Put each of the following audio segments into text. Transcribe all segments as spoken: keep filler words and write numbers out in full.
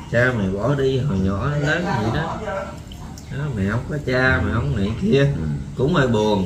cha mày bỏ đi hồi nhỏ lớn vậy đó. Đó, mày không có cha, mày không này kia, cũng hơi buồn.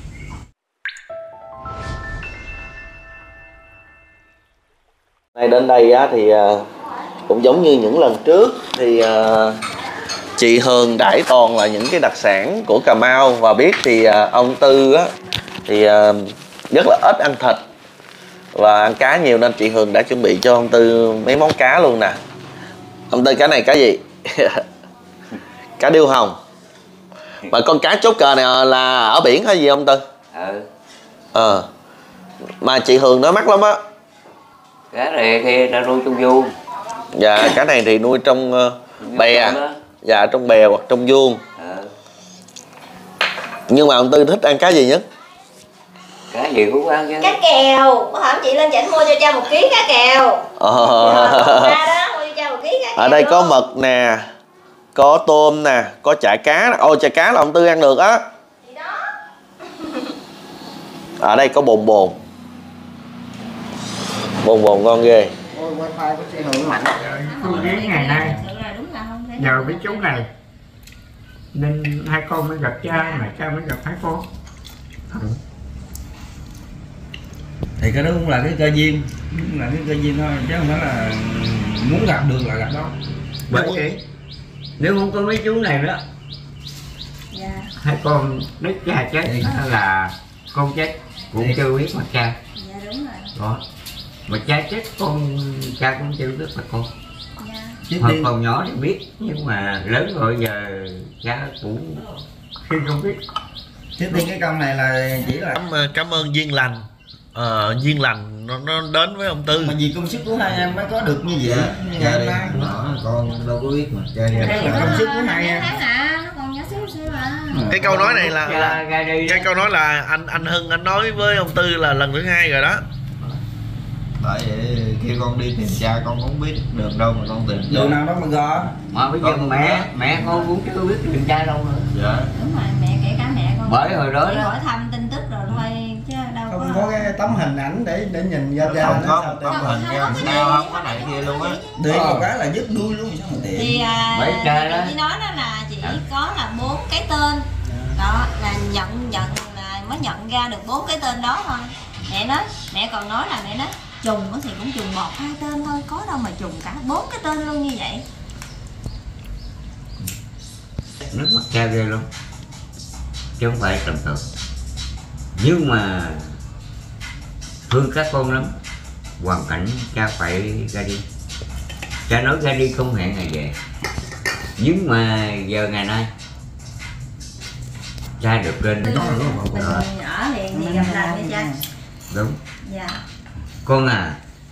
Nay đến đây á, thì cũng giống như những lần trước thì uh, chị Hường đãi toàn là những cái đặc sản của Cà Mau, và biết thì uh, ông Tư á, thì uh, rất là ít ăn thịt và ăn cá nhiều, nên chị Hường đã chuẩn bị cho ông Tư mấy món cá luôn nè. Ông Tư, cá này cá gì? Cá điêu hồng. Mà con cá chốt cờ này là ở biển hay gì ông Tư? Ừ. Ờ. Mà chị Hường nói mắc lắm á. Cá này thì ta nuôi trong vuông. Dạ, cá này thì nuôi trong uh, bè. Dạ, trong bè hoặc trong vuông. Ừ. Nhưng mà ông Tư thích ăn cá gì nhất? Cá gì cũng ăn chứ. Cá kèo. Có hôm chị lên chảnh mua cho cha một ký cá kèo. Ờ. Đó, mua cho cha một ký cá kèo. Ở đây có mực nè, có tôm nè, có chả cá. Ôi, chả cá là ông Tư ăn được á. Ở đây có bồn bồn. Bồn bồn ngon ghê. Ôi, wifi của chị Hường mạnh. Tôi biết ngày nay nhờ với chú này nên hai con mới gặp cha, mà cha mới gặp hai con. Ừ. Thì cái đó cũng là cái cơ duyên, cũng là cái cơ duyên thôi, chứ không phải là muốn gặp được là gặp đâu. Bởi vậy nếu không có mấy chú này đó, dạ, hai con đứt cha chết là con chết cũng chưa biết mặt cha. dạ đúng rồi. Đó. Mà cha chết con, cha cũng chưa biết mặt con. Dạ. Chứ Hồi đi còn nhỏ thì biết, nhưng mà lớn rồi giờ cha cũng khi không biết. trước tiên cái công này là chỉ là Cảm, cảm ơn duyên lành. Ờ, duyên lành nó, nó đến với ông Tư. mà vì công sức của hai em mới có được như vậy. Như ngày hôm nay Con đâu có biết mà cha ra. đây là công sức của hai em. Hả? Nó còn nhỏ xíu xíu à. Cái câu nói này là, là ra đi cái câu nói là anh anh Hưng anh nói với ông Tư là lần thứ hai rồi đó. Bởi vậy khi con đi tìm cha con không biết đường đâu mà con tìm cha. Đường nào đó mà gò. mà bây giờ Con mẹ đó. mẹ con cũng chưa biết tìm cha đâu nữa. Dạ. Đúng rồi, mẹ kể cả mẹ con. Bởi hồi đó chỉ đó hỏi thăm tin tức rồi thôi chứ đâu Không có. có cái tấm hình ảnh để để nhìn ra cha Không nó có sao một tấm tìm. hình nha, sao không có này kia luôn á. Đi một cái là dứt đuôi luôn sao mà Thì tiện. à, Bởi cha đó. chị nói đó là chỉ có là bốn cái tên. Đó là nhận nhận là mới nhận ra được bốn cái tên đó thôi. Mẹ nói, mẹ còn nói là mẹ nói trùng thì cũng trùng một hai tên thôi, có đâu mà trùng cả bốn cái tên luôn như vậy. Nước mắt cha ghê luôn, chứ không phải tầm thường. Nhưng mà thương các con lắm, hoàn cảnh cha phải ra đi. Cha nói ra đi không hẹn ngày về, nhưng mà giờ ngày nay cha được lên Mình ở liền thì gặp lại với cha. đúng. Dạ. Con à,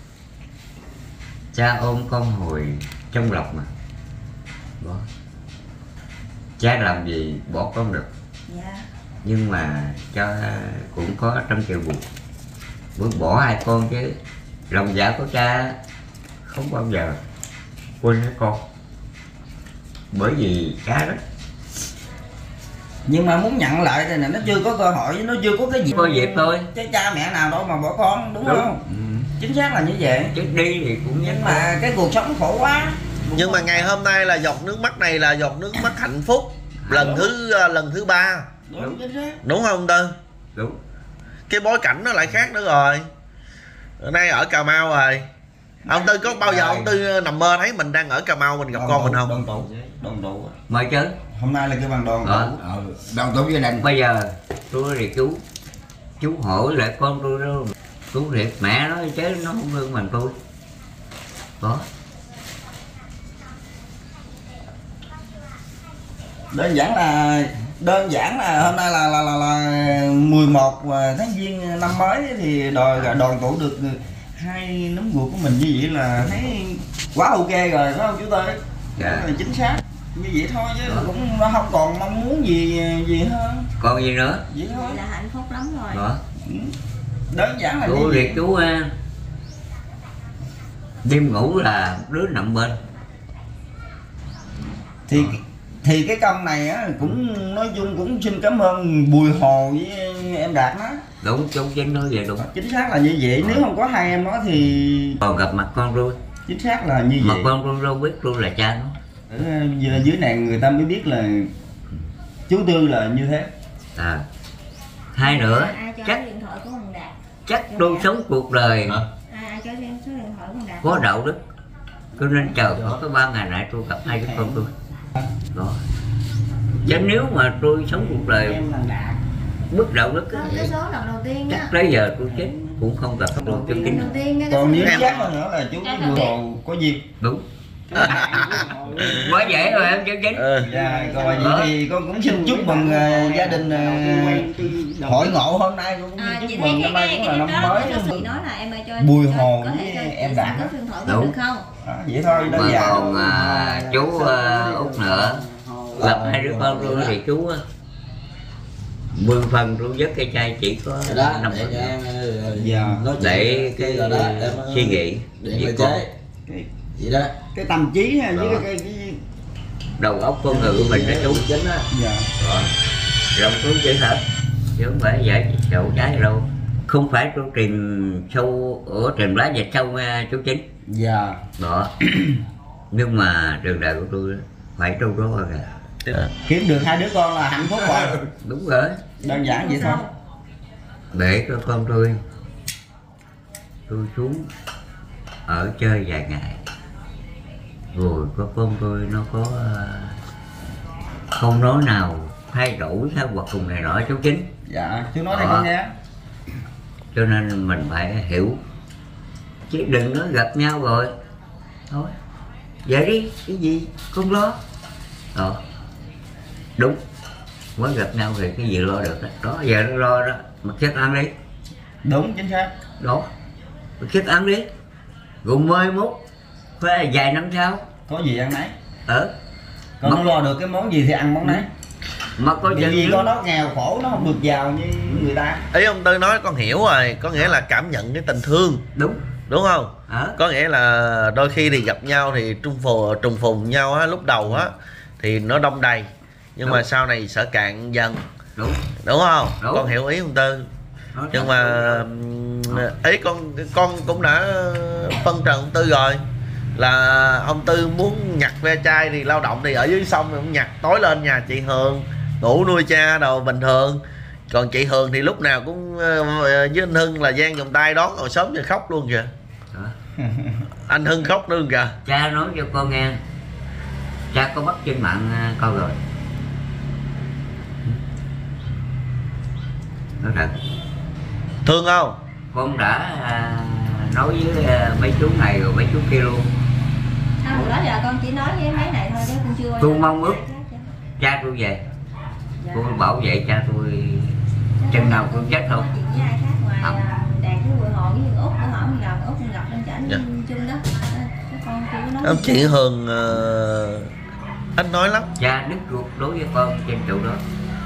cha ôm con hồi trong lòng mà. Đó. Cha làm gì bỏ con được. Dạ. Nhưng mà cha cũng có trăm triệu buồn, muốn bỏ hai con chứ lòng dạ của cha không bao giờ quên hai con, bởi vì cha đó. Nhưng mà muốn nhận lại thì nó chưa có cơ hội, nó chưa có cái gì. Có dịp thôi. Chứ cha mẹ nào đâu mà bỏ con, đúng, Đúng. không? Ừ. Chính xác là như vậy. Chứ đi thì cũng Nhưng mà cái cuộc sống khổ quá. Nhưng mà ngày hôm nay là giọt nước mắt này là giọt nước mắt hạnh phúc lần thứ lần thứ ba. Đúng, chính xác. Đúng không ông Tư? đúng. Cái bối cảnh nó lại khác nữa rồi. Hôm nay ở Cà Mau rồi. Ông Tư có bao giờ ông Tư nằm mơ thấy mình đang ở Cà Mau mình gặp Đoàn con tụ, mình không? Đoàn tụ, đoàn tụ. Mời chứ. Hôm nay là kêu bằng đoàn Ờ. tụ. Ừ. Đoàn tụ gia đình. Bây giờ tôi nói thì chú chú hỏi lại con tôi đó, chú thiệt mẹ nói chứ nó không thương bằng tôi. Có. Đơn giản là đơn giản là hôm nay là là là, là mười một tháng Giêng năm mới thì đòi đoàn tụ được hai nấm ruột của mình, như vậy là thấy quá ok rồi, phải không chú Tư? Dạ. Là chính xác như vậy thôi, chứ đó. Cũng nó không còn mong muốn gì gì hơn. Còn gì nữa? Vậy thôi. Vậy là hạnh phúc lắm rồi. Đó. Đơn giản là Chú như thiệt vậy. chú ha. Đêm ngủ là đứa nằm bên. Thì thì cái công này á cũng nói chung cũng xin cảm ơn Bùi Hồ với em Đạt đó. Đúng, chú chính nói vậy đúng. Chính xác là như vậy. Nếu không có hai em đó thì Còn gặp mặt con tôi. chính xác là như mà vậy. con tôi đâu biết tôi là cha nó. Ở dưới dưới này người ta mới biết là chú Tư là như thế. À. Hai nữa ai cho chắc số điện thoại của thằng Đạt? chắc tôi sống cuộc đời Hả? Ai, ai cho em số điện thoại của thằng Đạt? có đạo đức, cho nên chờ có cái ba ngày nãy tôi gặp hai đứa con tôi đó. Chứ nếu mà tôi sống cuộc đời Em là Đạt. bất đạo đức Có á, cái số lần đầu tiên chắc á. tới giờ tôi chết cũng không gặp được chân Lần chính. đầu tiên cái Còn nếu số- chắc hơn nữa là chú với Bùi Hồ có dịp. Đúng. Quá dễ rồi em chân chính. Ừ. Dạ, còn vậy thì con cũng xin chúc mừng uh, gia đình uh, hội ngộ hôm nay con cũng À, xin chị chúc thấy mừng cái năm nay cái cũng cái là đó năm đó mới. cái chị nói là em ơi cho Bùi cho- Hồ có với thể cho em chị Đạt. xin số điện thoại Đúng. được không? Đó, vậy thôi đơn Mà giản. còn à, chú uh, út nữa gặp hai đứa con tôi thì chú á, mười phần tôi dứt cái chai chỉ có đó năm để phần cho em Dạ. nói chuyện để cái rồi đó, em suy nghĩ điện về về con chế Cái, vậy đó. cái tâm trí ha, với Đó. cái, cái, cái đầu óc con người của mình đó chú. chính á. dạ. Đó. Rộng tôi chữ thật chứ không phải giải chậu trái đâu. Không phải tôi tìm sâu ở tìm lá về sâu nha chú Chính. Dạ. Đó. Nhưng mà trường đời của tôi phải trâu đó rồi kìa. Kiếm được hai đứa con là hạnh phúc rồi. Đúng rồi. Đơn giản vậy thôi. Để cho con tôi tôi xuống ở chơi vài ngày rồi có con tôi nó có uh, không nói nào thay đổi sao hoặc cùng này nọ chú Chính. Dạ, chú nói Đó. cho con nghe. Cho nên mình phải hiểu chứ đừng nói gặp nhau rồi thôi vậy đi cái gì con lo đó. Đúng, mới gặp nhau thì cái gì lo được đó, đó giờ nó lo đó mặc chất ăn đi. Đúng, chính xác. Đó mặc chất ăn đi rồi mới mốt phải vài năm sau Có gì ăn nấy. ở Con nó lo được cái món gì thì ăn món đấy. mà có Bởi chân vì con nó nghèo khổ, nó không được giàu như người ta. Ý ông Tư nói con hiểu rồi, có nghĩa là cảm nhận cái tình thương, đúng đúng không? ở Có nghĩa là đôi khi thì gặp nhau thì trùng phùng trùng phùng nhau á, lúc đầu á thì nó đông đầy, nhưng Đúng. mà sau này sẽ cạn dần, đúng đúng không? Đúng. Con hiểu ý ông Tư. Nói Nhưng thật. mà ừm, ý con con cũng đã phân trần ông Tư rồi, là ông Tư muốn nhặt ve chai thì lao động thì ở dưới sông thì ông nhặt, tối lên nhà chị Hường ngủ nuôi cha đồ bình thường. Còn chị Hường thì lúc nào cũng ờ, với anh Hưng là giang vòng tay đón rồi sớm giờ khóc luôn kìa. Đó. Anh Hưng khóc luôn kìa. Cha nói cho con nghe, cha có bắt trên mạng à, coi rồi. Nói thật Thương không? con đã à, nói với à, mấy chú này rồi mấy chú kia luôn. Sao hồi đó giờ con chỉ nói với mấy này thôi chứ con chưa. Tôi mong ước cha tôi về, Dạ. tôi bảo vệ cha tôi chừng nào cũng chết thôi. Chuyện với ai khác ngoài Không. à, Đạt với Bùi Hồ với Út của họ mình gặp Út mình gặp bên chảnh Dạ. chung đó. Các con chưa có nói. Ông chị Hường ờ, anh nói lắm. Cha đứt ruột đối với con trên chỗ đó,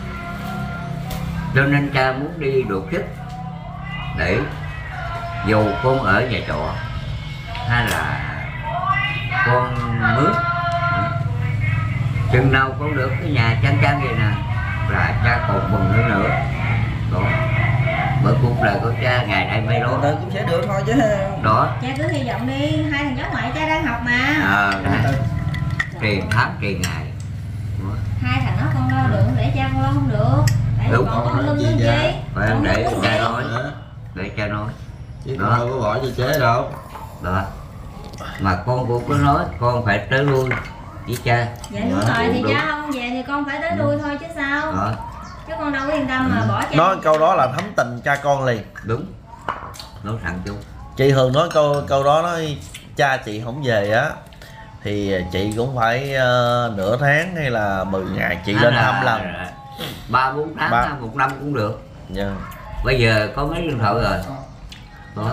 cho nên cha muốn đi đột sức để dù con ở nhà trọ hay là con mướn, chừng nào con được cái nhà chăn chăn vậy nè là cha còn mừng hơn nữa. Đó, bởi cuộc đời của cha ngày nay mới Từ đó. từ cũng sẽ được thôi chứ. Đó, Cha cứ hy vọng đi, hai thằng cháu ngoại cha đang học mà. à, Từ từ. tiền tháng tiền ngày. Đó. Hai thằng nó con lo được để cha con lo không được. Tại vì Đúng. còn con lưng Chị lưng dạ. chi. Phải Con để lưng cha chi. nói, Đó. để cha nói. Chứ Đó. con đâu có bỏ cho chế đâu. Đó, mà con cũng có nói con phải tới lui với cha. Dạ đúng Dạ, rồi thì đúng. cha không về thì con phải tới lui thôi chứ sao. Đó, Chứ con đâu có yên tâm mà bỏ cha. Nói câu đó là thấm tình cha con liền. đúng, nói thẳng chú. Chị Hường nói câu câu đó, nói cha chị không về á thì chị cũng phải uh, nửa tháng hay là mười ngày chị Hay lên là thăm lần. ba bốn tháng Ba. hay một năm cũng được. Dạ. Bây giờ có mấy điện thoại rồi. Đó,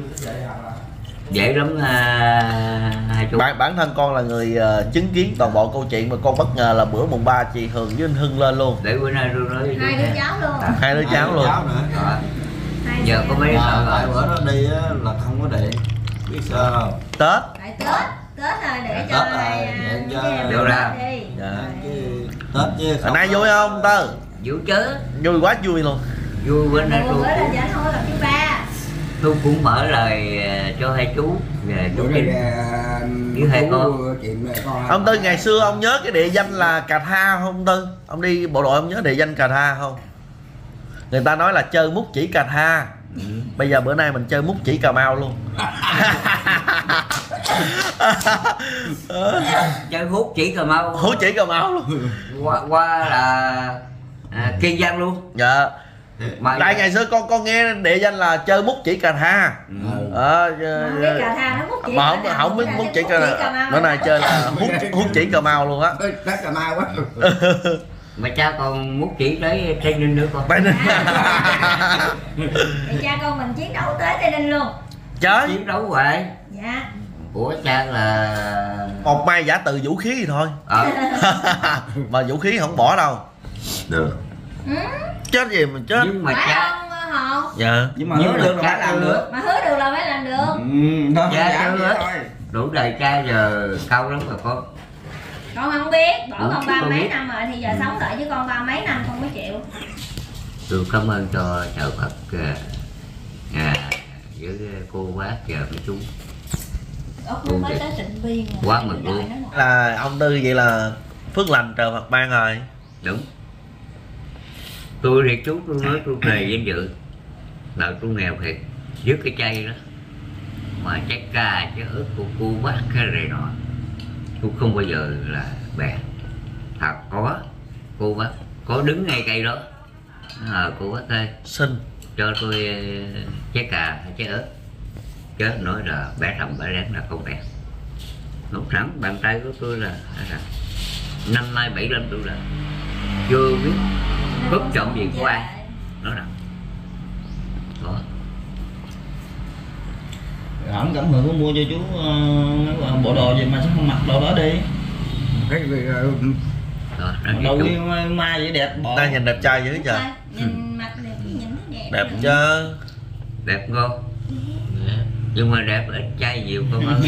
dễ lắm à, hai chú. Bản bản thân con là người uh, chứng kiến toàn bộ câu chuyện, mà con bất ngờ là bữa mùng ba chị Hường với anh Hưng lên luôn, Để bữa nay tôi nói với chú Hai đứa nghe. cháu luôn. hai đứa cháu luôn. Cháu nữa. Đó, Hai giờ đứa có mấy điện Mà thoại tại rồi. bữa nó đi á là không có điện. Biết sao không? Tết. Tại Tết, Tết rồi để Tết cho rồi, hai, à, để cho- cái em Được ra. đi. Dạ. Chứ Tết chứ Hồi nay vui không Tư? Vui chứ, Vui quá vui luôn. vui bữa nay Mùa tôi bữa là cũng giờ không có gặp chú ba. tôi cũng mở lời cho hai chú về chú Chính với hai con. Ông Tư ngày xưa ông nhớ cái địa danh là Cà Tha không ông Tư? Ông đi bộ đội ông nhớ địa danh Cà Tha không? Người ta nói là chơi múc chỉ Cà Tha. Ừ. Bây giờ bữa nay mình chơi múc chỉ Cà Mau luôn. Chơi hút chỉ Cà Mau. Hút chỉ Cà Mau luôn. Qua, qua là à, Kiên Giang luôn. Dạ. Mà tại ngày xưa con con nghe địa danh là chơi múc chỉ Cà Tha. Ừ. À, không biết Cà Tha nó múc chỉ. Mà không không biết múc chỉ Cà Tha. Bữa nay chơi là hút hút chỉ Cà Mau luôn á. Đất Cà Mau quá. Mà cha con múc chỉ tới Tây Ninh nữa con. Tây Ninh. Thì cha con mình chiến đấu tới Tây Ninh luôn. Trời. Chiến đấu vậy. Dạ. Của cha là một mai giả từ vũ khí thì thôi. À. Mà vũ khí không bỏ đâu. Được. Ừ. Chết gì mà chết. Nhưng mà phải cha không Hậu? Dạ. Nhưng mà hứa được là phải làm được. Mà hứa được là phải làm được. Ừ, đó cha dạ, chưa thôi. Đủ đời cha giờ cao lắm rồi con. Con không biết, bỏ Đúng, con ba con mấy biết. năm rồi thì giờ ừ. sống đợi với con ba mấy năm không có chịu. Tôi cảm ơn cho trời Phật à, với cô bác và mấy chú. Ủa, mới tới Tịnh Biên rồi. Quá mừng luôn. Là ông Tư vậy là phước lành trời Phật ban rồi. Đúng. Tôi thì chú tôi nói tôi về danh dự là tôi nghèo thiệt, dứt cái chay đó mà trái cà trái ớt của cô bác cái này nọ tôi không bao giờ là bè. Thật có cô bác có đứng ngay cây đó à, cô bác ơi Xin cho tôi trái cà hay trái ớt, chứ nói là bé thầm bé ráng là không đẹp. Lúc sẵn bàn tay của tôi là, là năm nay bảy mươi tuổi là chưa biết cướp trộm gì của ai nó rằng đó. Ổng cảm hưởng có mua cho chú uh, bộ đồ gì mà sao không mặc đồ đó đi. Cái gì Đó, đồ mai mai vậy đẹp bộ. ta nhìn đẹp trai dữ trời. Nhìn mặt đẹp nhìn thấy đẹp. Đẹp chứ. Đẹp không? Nhưng mà đẹp ít trai nhiều con ơi.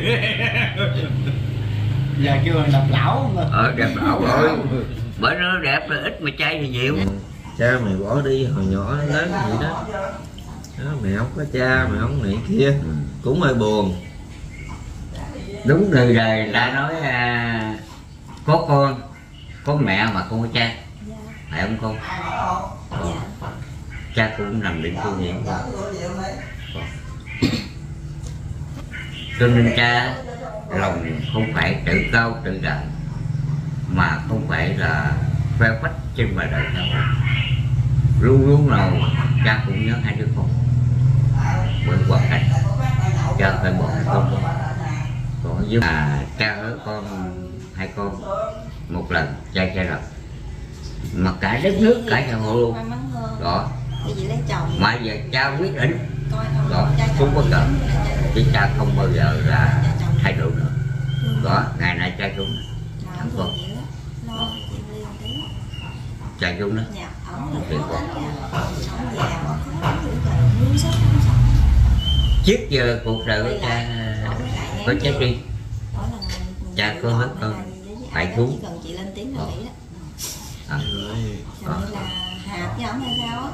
Giờ kêu là đẹp lão mà. Ờ đẹp lão rồi. Bởi nó đẹp là ít mà trai thì nhiều. Cha mày bỏ đi hồi nhỏ lớn vậy đó. Đó, mày không có cha, mày không này kia, cũng hơi buồn. Đúng đời đời đã nói à, có con, có mẹ mà không có cha. Phải không con? Ờ. Cha cũng nằm định tu niệm. Cho nên cha lòng không phải tự cao tự đại, mà không phải là khoe phách trên ngoài đời đâu. Luôn luôn nào cha cũng nhớ hai đứa con. Bởi hoàn cảnh cha phải bỏ con. Còn với mà cha ở con hai con một lần cha cha rồi mà cả đất nước cả nhà hộ luôn đó. Mà giờ cha quyết định đó không có cỡ chứ cha không bao giờ là thay đổi nữa đó. Ngày nay cha cũng thằng con cha cũng đó thì con trước giờ cuộc đời của cha có chết đi cha có hết con phải xuống à. À. Hạt với ổng hay sao á?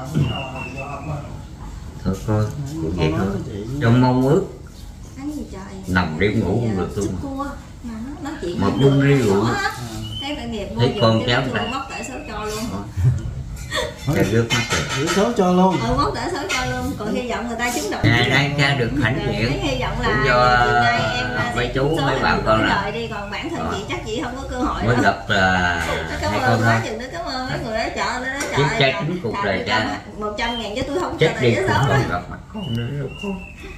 Thôi coi cũng vậy thôi. Trong mong ước Cái gì trời? nằm đêm ngủ không được luôn mà nó nói chuyện mà buông đi rượu thấy tội nghiệp thấy con cháu ta móc tể số cho luôn. Cha rước mắt rồi Gửi số cho luôn. Ừ, móc tể số cho luôn. Còn hy vọng người ta trúng động. Ngày nay cha được hãnh diện hy vọng là cũng do chiều nay em mấy chú mấy bạn con là đi, còn bản thân chị chắc chị không có cơ hội mới đâu. gặp là Cảm hai ơn con quá thôi. chừng đó, cảm ơn mấy người đó chợ nữa đó Chứ trời. cha chính cuộc đời cha một trăm ngàn chứ tôi không cho chết tờ đi giấy cũng số đó. không gặp mặt con nữa đâu con.